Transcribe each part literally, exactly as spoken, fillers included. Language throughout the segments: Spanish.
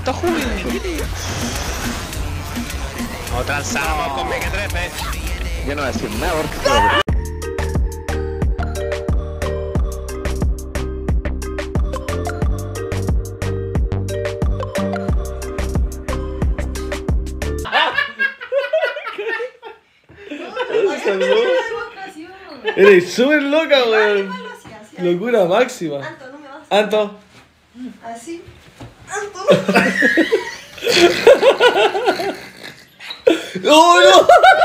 está juvenil. O transamos con Mega trece. Yo no voy a decir nada porque... Eres súper loca, weón. Locura máxima. Anto, no me vas. Anto. Así. Anto. ¡Oh, no!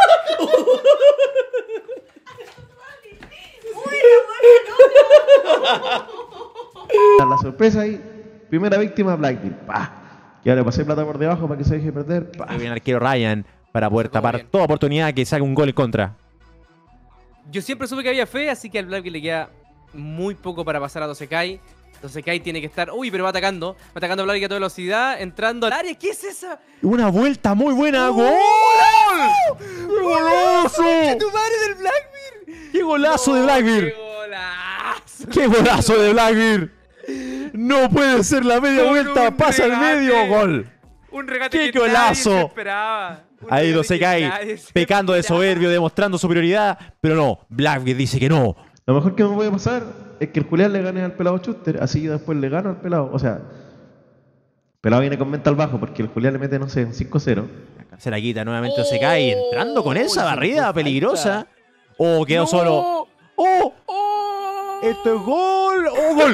La sorpresa ahí. Primera víctima, Blackbeard. ¡Pah! Y ahora le pasé plata por debajo para que se deje perder. ¡Pah! Muy bien, arquero Ryan, para poder tapar bien toda oportunidad que saque un gol en contra. Yo siempre supe que había fe, así que al Blackbeard le queda muy poco para pasar a Dosekai. Dosekai tiene que estar... Uy, pero va atacando. Va atacando a Blackbeard a toda velocidad, entrando al área. ¿Qué es esa? Una vuelta muy buena. ¡Oh! ¡Gol! ¡Golazo! ¡Tu madre del Blackbeard! ¡Qué golazo No, de Blackbeard! ¡Qué golazo! ¡Qué golazo de Blackbeard! No puede ser la media Con vuelta, un pasa el regate. medio, gol. Un regate ¡Qué que golazo! nadie se esperaba. Un Ahí regate Dosekai que nadie se pecando de esperaba. soberbio, demostrando superioridad, pero no, Blackbeard dice que no. Lo mejor que me puede pasar es que el Julián le gane al pelado Schuster, así yo después le gano al pelado. O sea, el pelado viene con mental bajo porque el Julián le mete, no sé, un cinco cero. Se la quita nuevamente Dosekai, entrando con esa barrida peligrosa. Oh, quedó No. solo. ¡Oh! ¡Oh! ¡Esto es gol! ¡Oh, gol!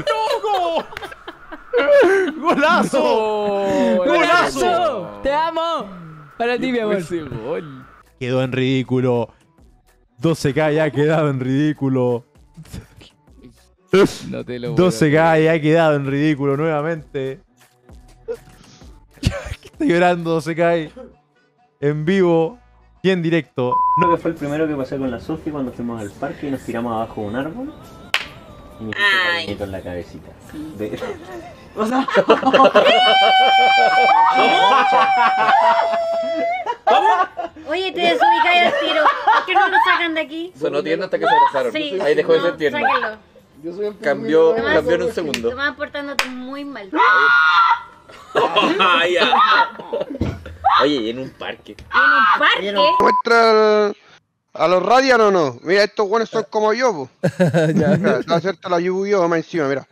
¡Golazo! No, ¡Golazo! ¡Te amo! Para ti, mi amor. Ese gol. Quedó en ridículo. Dosekai ha quedado en ridículo. No te lo Dosekai ha quedado en ridículo nuevamente. Está llorando Dosekai. En vivo y en directo. Creo que fue el primero que pasé con la Sofi cuando fuimos al parque y nos tiramos abajo de un árbol. Y me hiciste cariñito en la cabecita. De... O sea, Oye, te desubicáis al tiro. ¿Por qué no lo sacan de aquí? Sonó tierno hasta que se abrazaron. Sí, Ahí dejó de no, ser tierno. sáquenlo. Cambió, Tomás, cambió en un segundo. Tomás portándote muy mal. Ah, ya. Oye, y en un parque. En un parque. Muestra a los Radian o no. Mira, estos buenos son como yo, po. Mira, te voy a hacerte la Yu-Gi-Oh más encima, mira.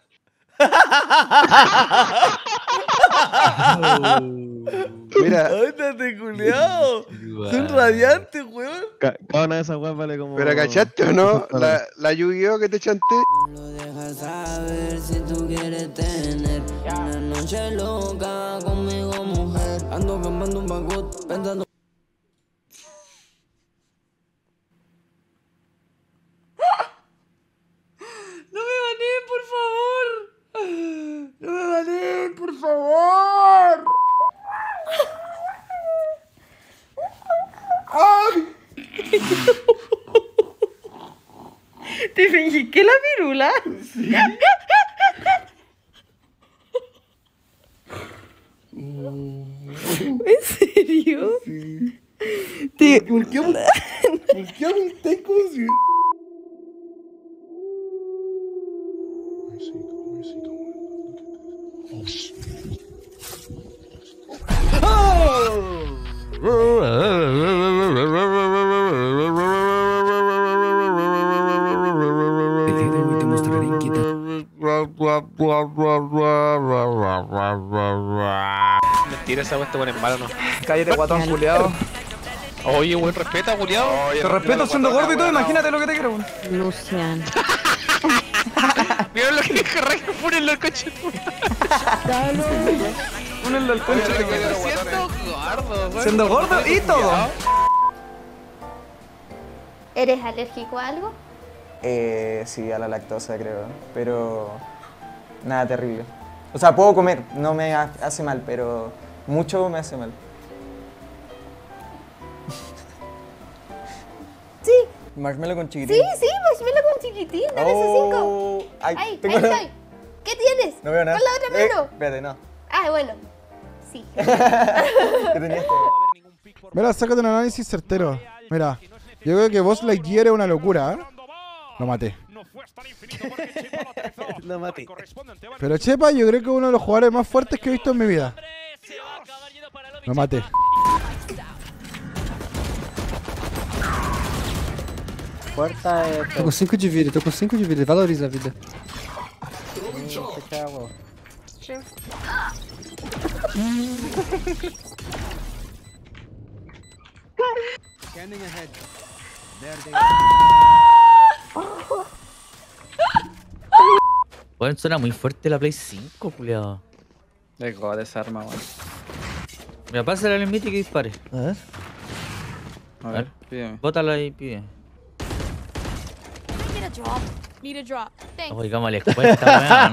Mira. ¡Ándate, culiao! Son radiantes, weón. Ca- Cada una de esas weas vale como... Pero ¿cachaste o no? La, la Yu-Gi-Oh que te chanté. Lo dejas saber si tú quieres tener una noche loca conmigo, mujer. Ando campando un bagut, pensando. no me baneen, por favor. No me baneen, por favor. ¡Ay! ¿Te pellizqué la pirula? Sí. ¿En serio? Sí. Te... ¿Por qué? ¿Por qué apunté como si...? Mentira, esa wea está con embalo, ¿no? Cállate, guatón culiao. Oye, weón, respeta, culiao. Te respeto siendo gordo y todo, imagínate lo que te quiero, weón. Lucian. Mira lo que dijo Rey, ponenlo al coche. Ponenlo al concho. Siendo gordo, weón. Siendo gordo y todo. ¿Eres alérgico a algo? Eh, sí, a la lactosa creo, pero nada terrible. O sea, puedo comer, no me ha- hace mal, pero mucho me hace mal. Sí. Marshmallow con chiquitín. Sí, sí, marshmallow con chiquitín, dame esos cinco. Oh, ay, Ahí, tengo ahí la- estoy. ¿Qué tienes? No veo nada. Con la otra Eh, mano. espérate, no. Ah, bueno. Sí. ¿Qué tenías que... Mira, sácate un análisis certero. Mira, yo creo que Buzz Lightyear es una locura, ¿eh? Lo maté. Lo maté. Pero Chepa, yo creo que es uno de los jugadores más fuertes que he visto en mi vida. Lo maté. Porta é. Tô com cinco de vida, tô com cinco de vida. Valoriza a vida. Bueno, suena muy fuerte la Play cinco, culiado. De God esa arma, weón. Mira, pásale al Mythic y dispare. A ver. A ver, pídeme. Bótala y pide. Need a drop. Need a drop. Thanks. Oye, cómo les cuesta,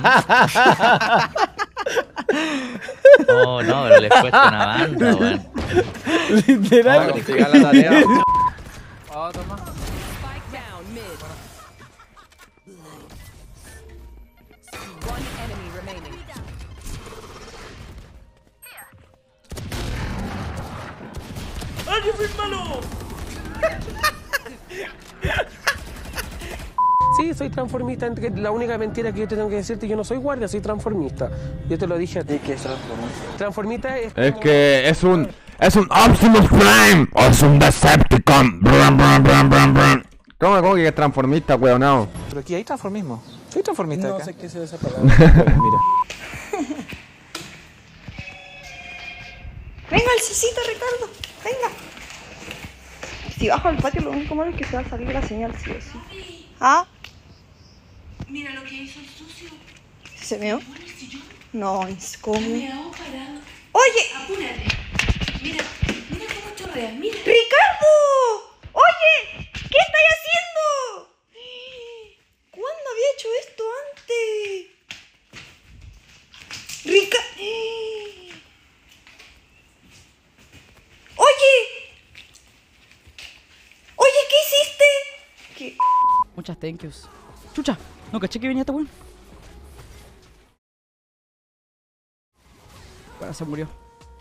weón. Oh, no, pero les cuesta una banda, weón. Literal. Vamos a llegar a la tarea. Oh, toma. Spike down mid. One enemy remaining. ¡Ay, yo soy malo! Sí, soy transformista. La única mentira que yo te tengo que decirte, yo no soy guardia, soy transformista. Yo te lo dije a ti. ¿Qué es transformista? Transformista es... Es que es un... Es un Optimus Prime o es un Decepticon. Brum, brum, brum, brum, brum. ¿Cómo, cómo que es transformista, weón? No. Pero aquí hay transformismo. Soy transformista No acá. sé qué es esa palabra. Mira. Venga, el cecito, Ricardo. Venga. Si bajo al patio, lo único malo es que se va a salir la señal, sí o sí. ¿Ah? Mira lo que hizo el sucio. ¿Se meó? No, es como... Meao parado. ¡Oye! Apúrate. Mira, mira cómo chorrea, mira. ¡Ricardo! ¡Oye! ¿Qué estáis haciendo? ¿Cuándo había hecho esto antes? Rica... ¡Oye! ¡Oye, qué hiciste! ¿Qué? Muchas thank yous. Chucha, no caché que venía esta weón. Bueno, se murió.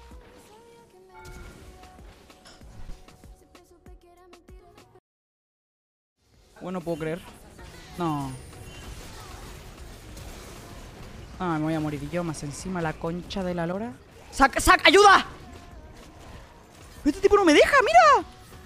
Bueno, no puedo creer. No. Ah, me voy a morir yo más encima la concha de la lora. ¡Saca, saca! ¡Ayuda! Este tipo no me deja, mira.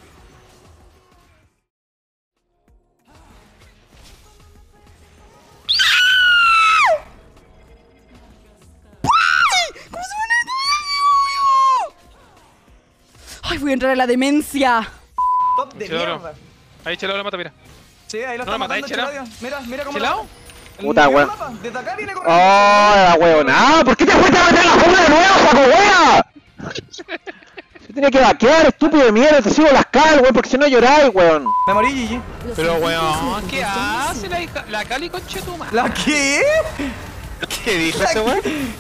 ¿Cómo se pone esto? ¡Ay, voy a entrar en la demencia! Top de mierda. Ahí Chelao lo mata, mira. Sí, ahí lo No está lo matáis, matando Chelao. Cheladio. Mira, mira cómo ¿Chelao? lo mata. El Puta, nivel weón. mapa, desde acá viene ¡Oh, corriendo. la weonada! ¿Por qué te fuiste a meter la jungla de nuevo, saco wea? Yo tenía que vaquear, estúpido de mierda, te sigo las cal, weón, porque si no lloráis, weón. Me morí, Gigi. Pero weón, ¿qué hace la, hija- la Cali conchetuma? ¿La qué? ¿Qué dijo ese weón?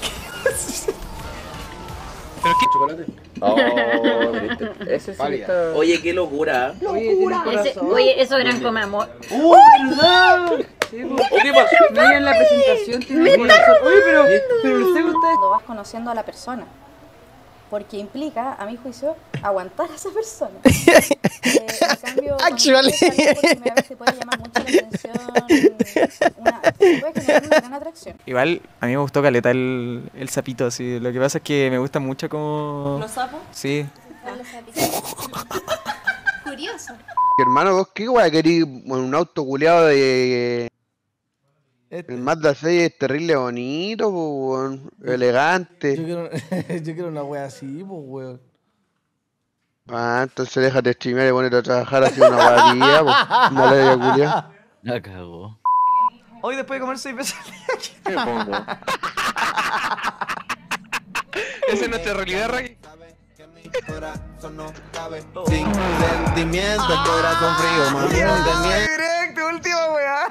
¿Pero qué? ¿Chocolate? Oh, ese sí está... Oye, qué locura. Locura. Ese- oye, eso eran como amor. ¡Oh, verdad! Sí, ¿qué pasó? Nadie en la presentación tiene corazón. Oye, pero, pero les gusta. Cuando vas conociendo a la persona, porque implica, a mi juicio, aguantar a esa persona. Eh, en cambio, Actually. por primera vez te puede llamar mucho la atención, una, te puede generar una gran atracción. Igual, a mí me gustó caleta el, el sapito, así. Lo que pasa es que me gusta mucho como... ¿Los sapos? Sí. Curioso. Hermano, vos qué weá querís un auto culeado de... El Mazda seis es terrible bonito, po, weón. Elegante. Yo quiero, yo quiero una wea así, pues, weón. Ah, entonces déjate streamear y ponerte a trabajar así una guadilla, pues. Mala de culiao. La cagó. Hoy después de comer seis veces. Esa es nuestra realidad, Raki. Sin sentimiento, el corazón frío, mami. Directo, última weá.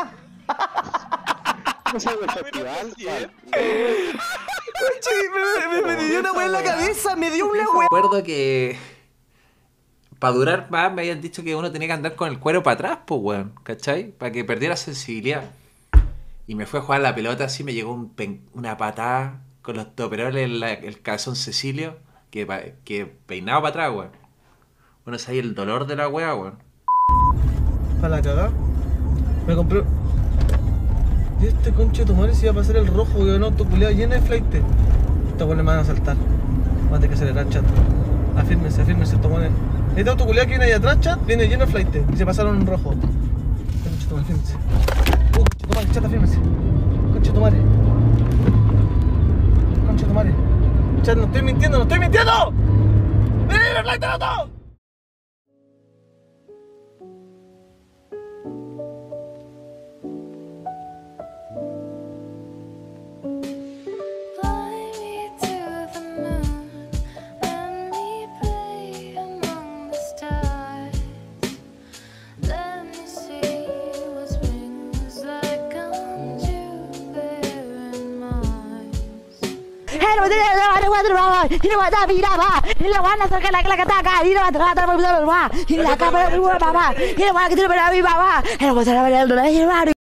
me, me, me dio una weá en la cabeza, me dio una weá. Recuerdo que para durar más me habían dicho que uno tenía que andar con el cuero para atrás, pues weón, ¿cachai? Para que perdiera sensibilidad. Y me fue a jugar la pelota así, me llegó un pen- una patada con los toperoles en la- el calzón Cecilio, que, pa- que peinaba para atrás, weón. Bueno, es ahí el dolor de la weá, weón. Para la cagada. Me compré. Y este conche de tu madre se iba a pasar el rojo, weón, auto culeado lleno de flight. Esta weón me van a saltar. Va a tener que acelerar, chat. Afírmese, afírmese, tomones. Este auto culiado que viene ahí atrás, chat, viene lleno de flight y se pasaron en rojo. Concha tu madre, afírmese. Uh, concha tu madre, chat, afírmese. Concha tu madre. Concha tu madre. Chat, no estoy mintiendo, no estoy mintiendo. ¡Viene el flight del auto! Baba.